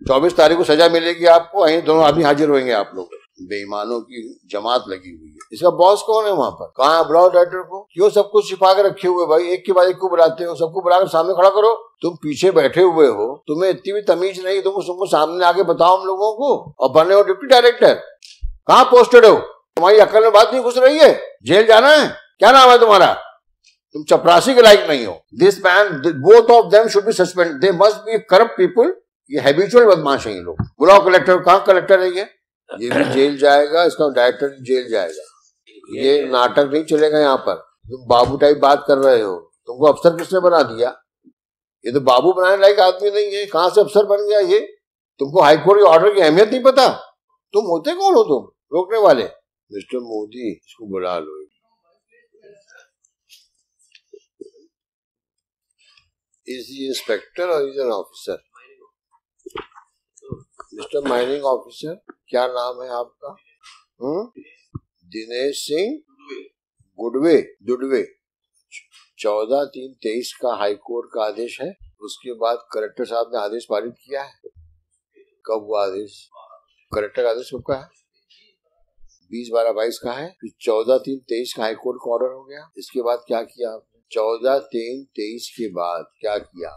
24 तारीख को सजा मिलेगी आपको, यहीं दोनों आदमी हाजिर होंगे आप लोग। बेईमानों की जमात लगी हुई है। इसका बॉस कौन है वहां पर? कहाँ है? बुलाओ डायरेक्टर को। क्यों सब कुछ छिपा के रखे हुए भाई? एक के बाद एक को बुलाते हो, सबको बुलाकर सामने खड़ा करो। तुम पीछे बैठे हुए हो, तुम्हें इतनी भी तमीज नहीं, तुमको सामने आके बताओ हम लोगों को, और बने हो डिप्टी डायरेक्टर। कहाँ पोस्टेड हो? तुम्हारी अकल में बात नहीं घुस रही है? जेल जाना है? क्या नाम है तुम्हारा? तुम चपरासी के लायक नहीं हो। This man, both of them should be suspend. They must be corrupt people. ये हैबिचुअल बदमाश है ये लोग। बुलाओ कलेक्टर। कहाँ कलेक्टर है ये भी जेल जाएगा, इसका डायरेक्टर भी जेल जाएगा। ये नाटक नहीं चलेगा यहाँ पर। तुम बाबू टाइप बात कर रहे हो। तुमको अफसर किसने बना दिया? ये तो बाबू बनाने लायक आदमी नहीं है, कहाँ से अफसर बन गया ये? तुमको हाईकोर्ट के ऑर्डर की अहमियत नहीं पता? तुम होते कौन हो तुम रोकने वाले? मिस्टर मोदी, इसको बुला लो। Is he inspector or is an officer? Mister mining officer, क्या नाम है आपका? दिनेश सिंह गुडवे, दुडवे। 14/3/23 का हाईकोर्ट का आदेश है। उसके बाद कलेक्टर साहब ने आदेश पारित किया है। कब हुआ आदेश? कलेक्टर का आदेश कब का है? 20/12/22 का है। फिर 14/3/23 का हाईकोर्ट का ऑर्डर हो गया। इसके बाद क्या किया आपने? 14/3/23 के बाद क्या किया?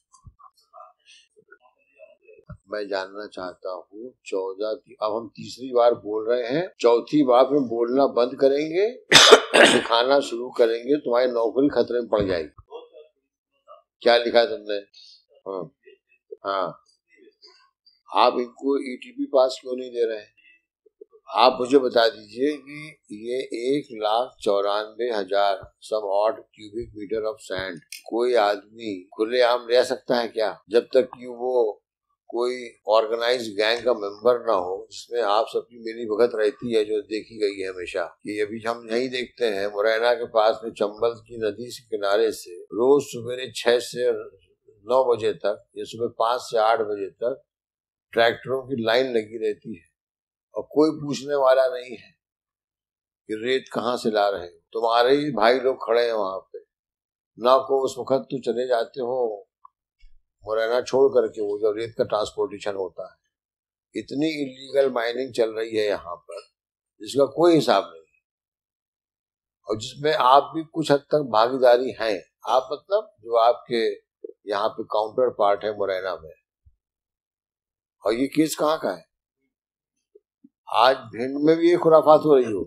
मैं जानना चाहता हूँ। 14, अब हम तीसरी बार बोल रहे हैं, चौथी बार में बोलना बंद करेंगे, दिखाना शुरू करेंगे, तुम्हारी नौकरी खतरे में पड़ जाएगी। क्या लिखा तुमने? हाँ, आप इनको ईटीपी पास क्यों नहीं दे रहे? आप मुझे बता दीजिए कि ये 1,94,000 some odd cubic metre of sand कोई आदमी खुलेआम ले सकता है क्या? जब तक कि वो कोई ऑर्गेनाइज गैंग का मेंबर ना हो, जिसमें आप सबकी मिली भगत रहती है, जो देखी गई है हमेशा। कि अभी हम यही देखते हैं मुरैना के पास में चंबल की नदी के किनारे से रोज सुबह 6 से 9 बजे तक, या सुबह 5 से 8 बजे तक ट्रैक्टरों की लाइन लगी रहती है, और कोई पूछने वाला नहीं है कि रेत कहाँ से ला रहे हो। तुम्हारे ही भाई लोग खड़े हैं वहां पे ना। को उस वक्त तो चले जाते हो मुरैना छोड़ करके, वो जो रेत का ट्रांसपोर्टेशन होता है। इतनी इलीगल माइनिंग चल रही है यहाँ पर जिसका कोई हिसाब नहीं है, और जिसमें आप भी कुछ हद तक भागीदारी हैं। आप मतलब जो आपके यहाँ पे काउंटर पार्ट है मुरैना में। और ये केस कहाँ का है? आज भिंड में भी ये खुराफात हो रही हो,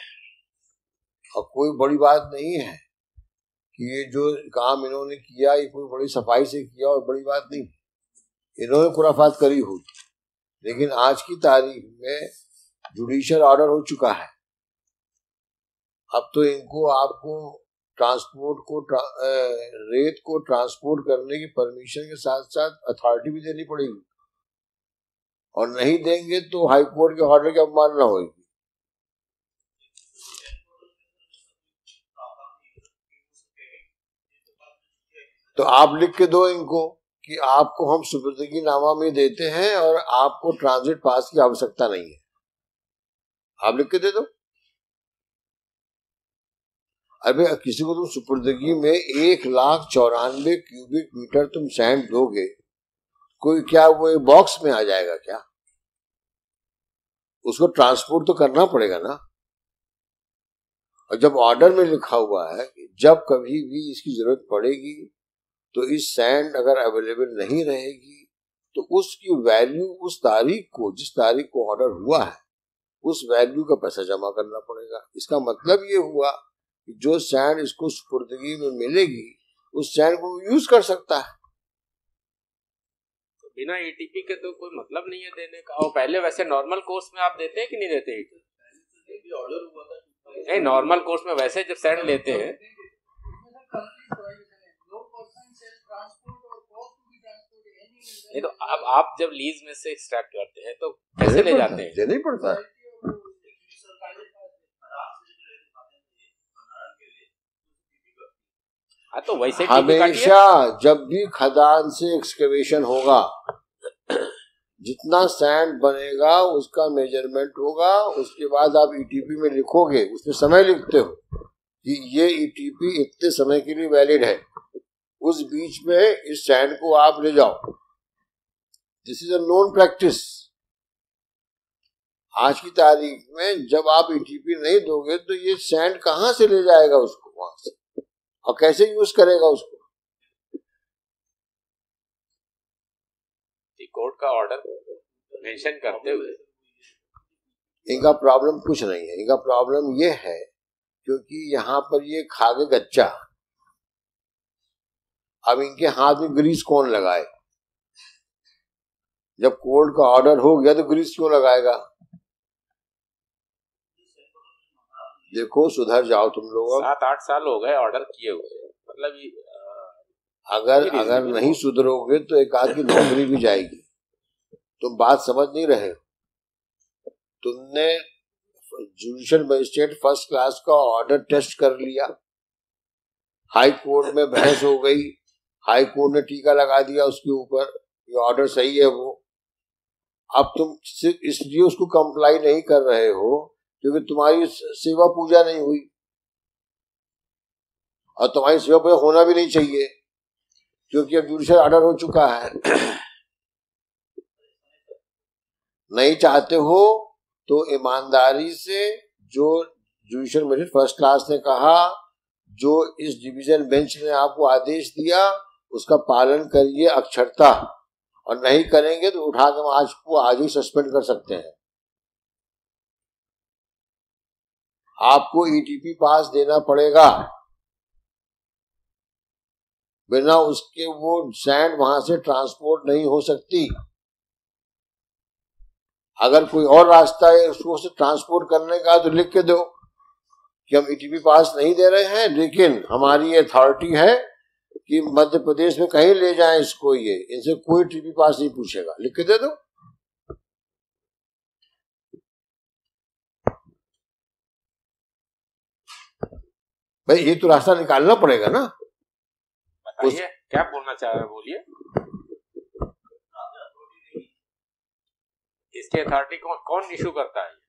और कोई बड़ी बात नहीं है कि ये जो काम इन्होंने किया ये कोई बड़ी सफाई से किया और बड़ी बात नहीं। इन्होंने खुराफात करी हो, लेकिन आज की तारीख में जुडिशियल ऑर्डर हो चुका है। अब तो इनको आपको ट्रांसपोर्ट को रेत को ट्रांसपोर्ट करने की परमिशन के साथ साथ अथॉरिटी भी देनी पड़ेगी, और नहीं देंगे तो हाईकोर्ट के ऑर्डर की अवमानना होगी। तो आप लिख के दो इनको कि आपको हम सुपुर्दगी नामा में देते हैं और आपको ट्रांजिट पास की आवश्यकता नहीं है। आप लिख के दे दो। अबे किसी को तुम सुपुर्दगी में 1,94,000 क्यूबिक मीटर तुम सैंड दोगे, कोई क्या वो एक बॉक्स में आ जाएगा क्या? उसको ट्रांसपोर्ट तो करना पड़ेगा ना। और जब ऑर्डर में लिखा हुआ है कि जब कभी भी इसकी जरूरत पड़ेगी तो इस सैंड अगर अवेलेबल नहीं रहेगी तो उसकी वैल्यू उस तारीख को, जिस तारीख को ऑर्डर हुआ है, उस वैल्यू का पैसा जमा करना पड़ेगा। इसका मतलब ये हुआ कि जो सैंड इसको सुपुर्दगी में मिलेगी उस सैंड को यूज कर सकता है। तो बिना ईटीपी के तो कोई मतलब नहीं है देने का। और पहले वैसे नॉर्मल कोर्स में आप देते हैं कि नहीं देते? नहीं, नॉर्मल कोर्स में वैसे जब सैंड लेते हैं नहीं, तो अब आप जब लीज में से एक्सट्रैक्ट करते हैं तो कैसे ले जाते हैं? देना ही पड़ता है। तो वैसे हमेशा जब भी खदान से एक्सकेवेशन होगा, जितना सैंड बनेगा उसका मेजरमेंट होगा। उसके बाद आप ईटीपी में लिखोगे, उसमें समय लिखते हो कि ये ईटीपी इतने समय के लिए वैलिड है। उस बीच में इस सैंड को आप ले जाओ, this is a known practice. आज की तारीख में जब आप ईटीपी नहीं दोगे तो ये सैंड कहां से ले जाएगा उसको वहां से, और कैसे यूज करेगा उसको? कोर्ट का ऑर्डर मेंशन करते हुए इनका प्रॉब्लम कुछ नहीं है। इनका प्रॉब्लम ये है क्योंकि यहाँ पर ये खागे गच्चा, अब इनके हाथ में ग्रीस कौन लगाए? जब कोर्ट का ऑर्डर हो गया तो ग्रीस क्यों लगाएगा? देखो सुधर जाओ तुम लोग। 7-8 साल हो गए ऑर्डर किए हुए, मतलब अगर नहीं सुधरोगे तो एक आध की नौकरी भी जाएगी। तुम बात समझ नहीं रहे हो। तुमने जुडिशियल मजिस्ट्रेट फर्स्ट क्लास का ऑर्डर टेस्ट कर लिया, हाई कोर्ट में बहस हो गई, हाई कोर्ट ने टीका लगा दिया उसके ऊपर, ये ऑर्डर सही है वो। अब तुम सिर्फ इसलिए उसको कंप्लाई नहीं कर रहे हो क्योंकि तुम्हारी सेवा पूजा नहीं हुई, और तुम्हारी सेवा पूजा होना भी नहीं चाहिए क्योंकि अब जुडिशियल ऑर्डर हो चुका है। नहीं चाहते हो तो ईमानदारी से जो जुडिशियल मजिस्ट्रेट फर्स्ट क्लास ने कहा, जो इस डिवीजन बेंच ने आपको आदेश दिया, उसका पालन करिए अक्षरता, और नहीं करेंगे तो उठा के आज को आज ही सस्पेंड कर सकते हैं। आपको ईटीपी पास देना पड़ेगा, बिना उसके वो सैंड वहां से ट्रांसपोर्ट नहीं हो सकती। अगर कोई और रास्ता है उसको से ट्रांसपोर्ट करने का तो लिख के दो कि हम ईटीपी पास नहीं दे रहे हैं, लेकिन हमारी ये अथॉरिटी है कि मध्य प्रदेश में कहीं ले जाएं इसको, ये इनसे कोई टीपी पास नहीं पूछेगा, लिख के दे दो। भाई ये तो रास्ता निकालना पड़ेगा ना। बताइए क्या बोलना चाह रहे हैं, बोलिए। इसकी अथॉरिटी कौन इशू करता है?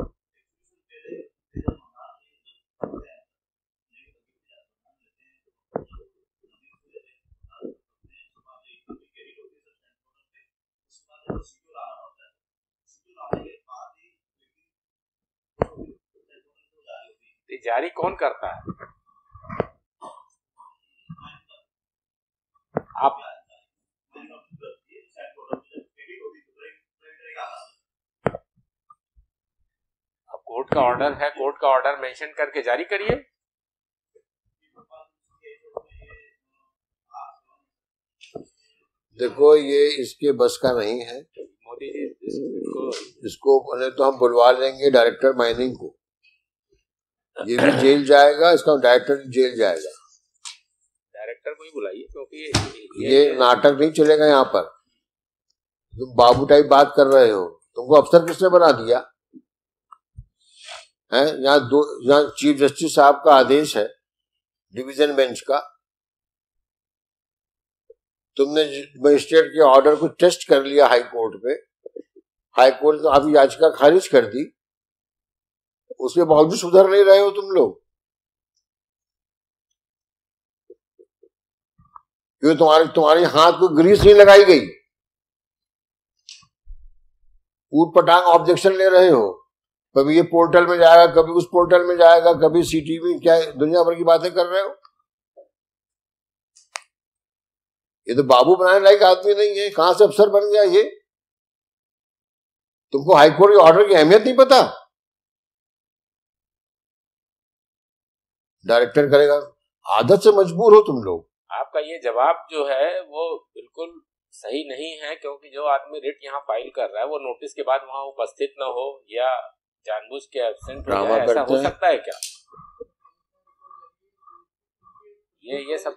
जारी कौन करता है? आप कोर्ट का ऑर्डर है, कोर्ट का ऑर्डर मेंशन करके जारी करिए। देखो ये इसके बस का नहीं है मोदी जी, इसको तो हम बुलवा लेंगे डायरेक्टर माइनिंग को, ये भी जेल जाएगा, इसका डायरेक्टर जेल जाएगा। डायरेक्टर को ही बुलाइए, क्योंकि ये नाटक नहीं चलेगा यहाँ पर। तुम बाबू टाइप बात कर रहे हो, तुमको अफसर किसने बना दिया है? यहाँ चीफ जस्टिस साहब का आदेश है डिवीजन बेंच का, तुमने मजिस्ट्रेट के ऑर्डर को टेस्ट कर लिया हाई कोर्ट पे, हाई कोर्ट तो आपकी याचिका खारिज कर दी, उसके बावजूद सुधर नहीं रहे हो तुम लोग, क्योंकि तुम्हारे हाथ को ग्रीस नहीं लगाई गई। ऊट पटांग ऑब्जेक्शन ले रहे हो, कभी ये पोर्टल में जाएगा, कभी उस पोर्टल में जाएगा, कभी सीटीवी, क्या दुनिया भर की बातें कर रहे हो। ये तो बाबू बनाने लायक आदमी नहीं है, कहां से अफसर बन गया ये? तुमको हाईकोर्ट के ऑर्डर की अहमियत नहीं पता? डायरेक्टर करेगा, आदत से मजबूर हो तुम लोग। आपका ये जवाब जो है वो बिल्कुल सही नहीं है, क्योंकि जो आदमी रिट यहाँ फाइल कर रहा है वो नोटिस के बाद वहां उपस्थित न हो या जानबूझ के एब्सेंट हो जाए, ऐसा हो सकता है क्या? ये सब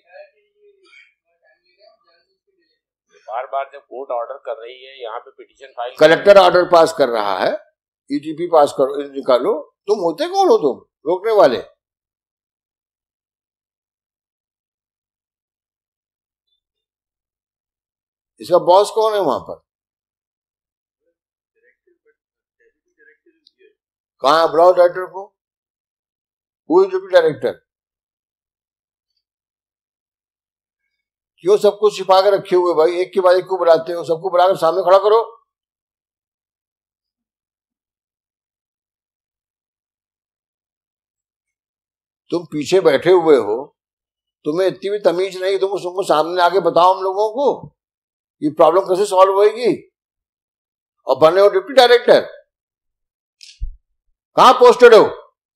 बार बार जब कोर्ट ऑर्डर कर रही है, यहाँ पे petition file, collector order pass कर रहा है, ईटीपी पास करो, निकालो। तुम होते कौन हो तुम रोकने वाले? इसका बॉस कौन है वहां पर? कहाँ है? बुलाओ डायरेक्टर को। Who is deputy director? क्यों सबको छिपा के रखे हुए भाई? एक के बाद एक को बुलाते हो, सबको बुलाकर सामने खड़ा करो। तुम पीछे बैठे हुए हो, तुम्हें इतनी भी तमीज नहीं, तुमको सामने आके बताओ हम लोगों को ये प्रॉब्लम कैसे सॉल्व होएगी। और बने हो डिप्टी डायरेक्टर, कहां पोस्टेड हो?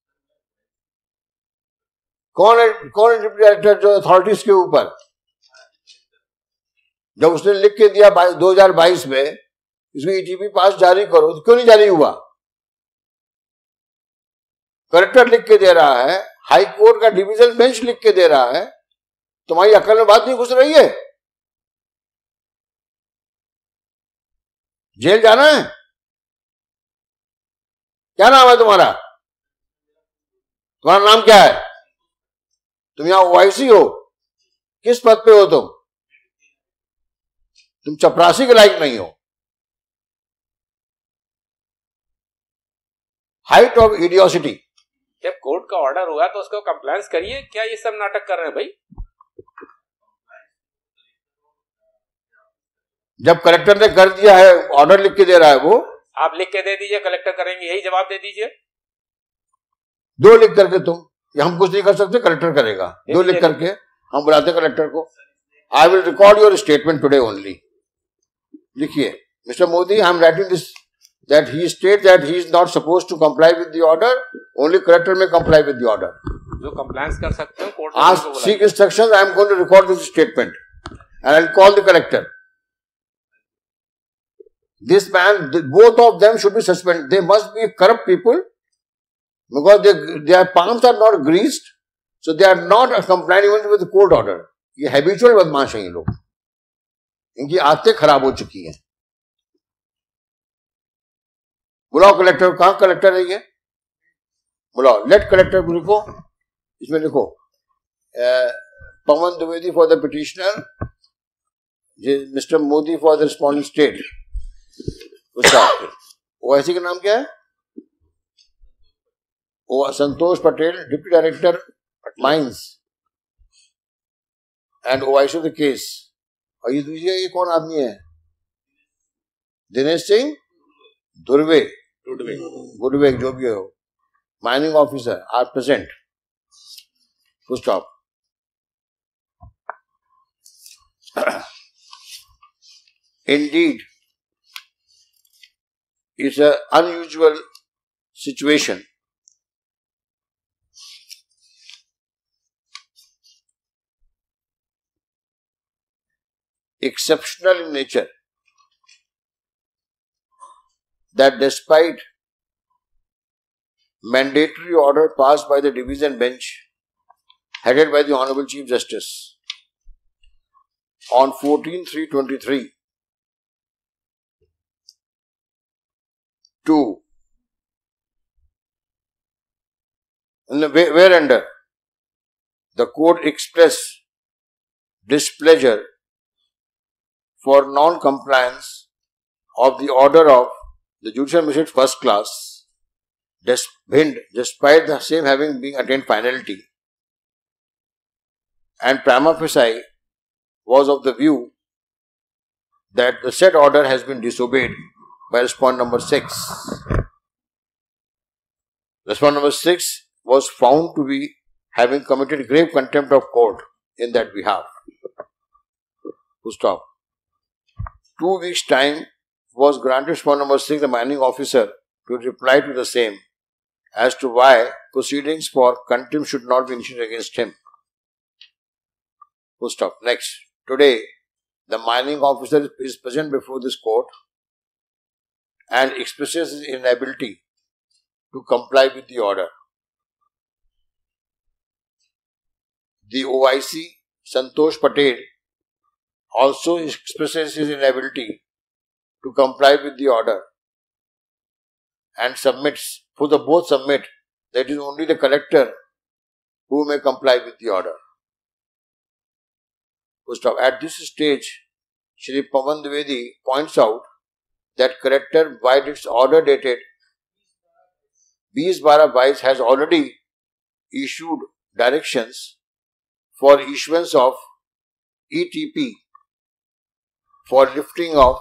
कौन है डिप्टी डायरेक्टर जो अथॉरिटीज के ऊपर? जब उसने लिख के दिया 2022 में इसको ईटीपी पास जारी करो, तो क्यों नहीं जारी हुआ? कलेक्टर लिख के दे रहा है, हाई कोर्ट का डिवीजन बेंच लिख के दे रहा है, तुम्हारी अकल में बात नहीं घुस रही है? जेल जाना है? क्या नाम है तुम्हारा? तुम्हारा नाम क्या है? तुम यहां ओआईसी हो? किस पद पे हो तुम? तुम चपरासी के लायक नहीं हो। Height of idiocy. जब कोर्ट का ऑर्डर हुआ तो उसको कंप्लायंस करिए, क्या ये सब नाटक कर रहे हैं भाई? जब कलेक्टर ने कर दिया है, ऑर्डर लिख के दे रहा है वो, आप लिख के दे दीजिए, कलेक्टर करेंगे, यही जवाब दे दीजिए। 2 लिख करके तुम, हम कुछ नहीं कर सकते, कलेक्टर करेगा। 2 लिख करके हम बुलाते कलेक्टर को। I will record your statement today only. लिखिए, mister Modi, I am writing this that he states that he is not supposed to comply with the order, only collector may comply with the order. जो compliance कर सकते हो court में seek instructions. I am going to record this statement and I'll call the collector. This man, both of them should be suspended. They must be corrupt people because their palms are not greased, so they are not complying even with the court order. ये habitual बदमाश हैं ये लोग, इनकी आदतें खराब हो चुकी हैं। बुलाओ कलेक्टर। कहां कलेक्टर है ये? बुलाओ। लेट कलेक्टर को लिखो, इसमें लिखो Pawan Dwivedi for the petitioner, mister Modi for the responding state. उसका ओआईसी का नाम क्या है? Santosh Patel, deputy director mines and OIC of the case. और ये दूसरी, ये कौन आदमी है? दिनेश सिंह धुर्वे, गुडवे, जो भी हो, mining officer are present. Full stop. Indeed, it's an unusual situation exceptional in nature that despite mandatory order passed by the division bench headed by the Honorable Chief Justice on 14/3/23 to whereunder the court expressed displeasure for non-compliance of the order of the judicial magistrate first class, despite the same having been attained finality, and prima facie was of the view that the said order has been disobeyed by respondent number 6. Respondent number 6 was found to be having committed grave contempt of court in that behalf. Full stop. 2 weeks' time was granted respondent number 6, the mining officer, to reply to the same as to why proceedings for contempt should not be initiated against him. Full stop. Next. Today, the mining officer is present before this court and expresses his inability to comply with the order. The OIC, Santosh Patel, also expresses his inability to comply with the order and submits, for the both submit, that it is only the collector who may comply with the order. At this stage, Shri Pavan Dwivedi points out that collector, by its order dated 20/12/22, has already issued directions for issuance of ETP for lifting of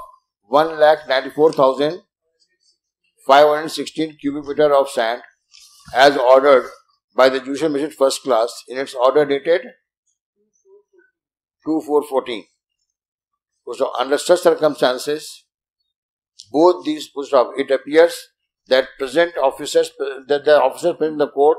1,94,516 cubic meter of sand as ordered by the Judicial Magistrate First Class in its order dated 2/4/14. So under such circumstances, both these it appears that the officers present in the court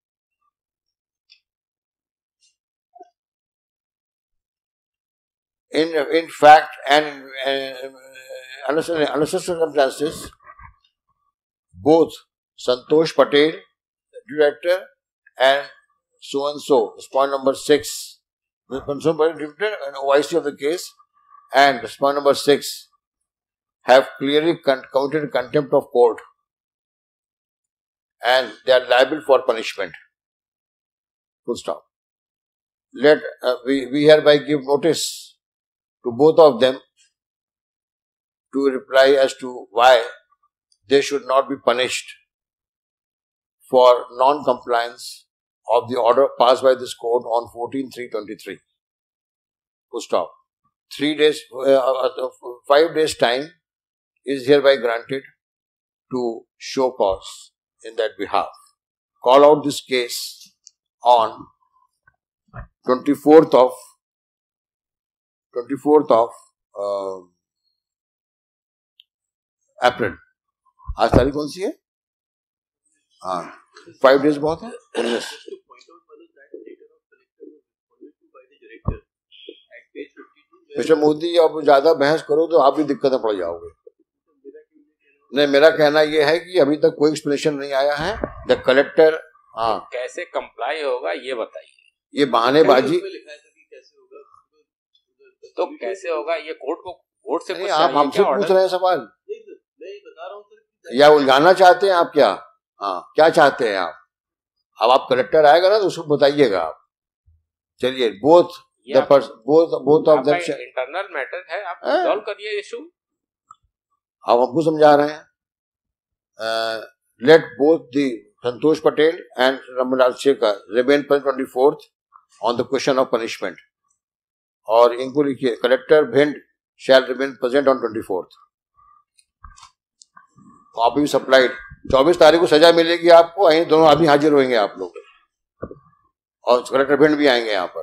in fact and under such circumstances, both Santosh Patel, the director, and so, point number 6, the director and OIC of the case, and point number 6 have clearly committed contempt of court and they are liable for punishment. Full stop. We hereby give notice to both of them to reply as to why they should not be punished for non-compliance of the order passed by this court on 14/3/23. Full stop. 5 days time is hereby granted to show cause in that behalf. Call out this case on 24th of April. आज तारीख कौन सी है? हाँ, 5 days बहुत है. Mister Modi, अब ज्यादा बहस करो तो आप भी दिक्कत में पड़ जाओगे. नहीं, मेरा कहना यह है कि अभी तक कोई एक्सप्लेनेशन नहीं आया है. द कलेक्टर कैसे कंप्लाई होगा ये बताइए. ये बहानेबाजी तो कैसे होगा? ये कोर्ट से नहीं, आप हमसे पूछ रहे हैं सवाल. नहीं बता रहा हूं सर. या उलझाना चाहते हैं आप? क्या क्या चाहते हैं आप? अब आप कलेक्टर आएगा ना तो उसको बताइएगा आप. चलिए, both of them internal matter है, आप सॉल्व करिए इशू. आप हमको समझा रहे हैं. Let both the Santosh Patel and Ramlal Shekhar remain 24th on the question of punishment. और इनको लिखिए, collector Bhind shall remain present on 24th. Copy भी सप्लाइड. 24 तारीख को सजा मिलेगी आपको. यहीं दोनों आदमी हाजिर होंगे आप लोग, और कलेक्टर भिंड भी आएंगे यहाँ पर.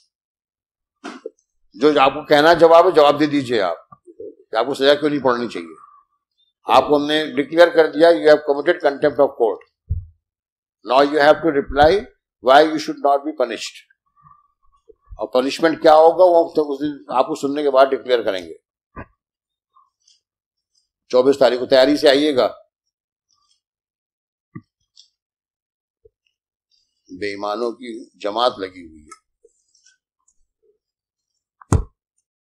जो आपको कहना जवाब दे दीजिए आप कि आपको सजा क्यों नहीं पड़नी चाहिए. आपको हमने डिक्लेयर कर दिया you have committed contempt of court. Now you have to reply why you should not be punished. और पनिशमेंट क्या होगा वो उस दिन आपको सुनने के बाद डिक्लेयर करेंगे. 24 तारीख को तैयारी से आइएगा. बेईमानों की जमात लगी हुई.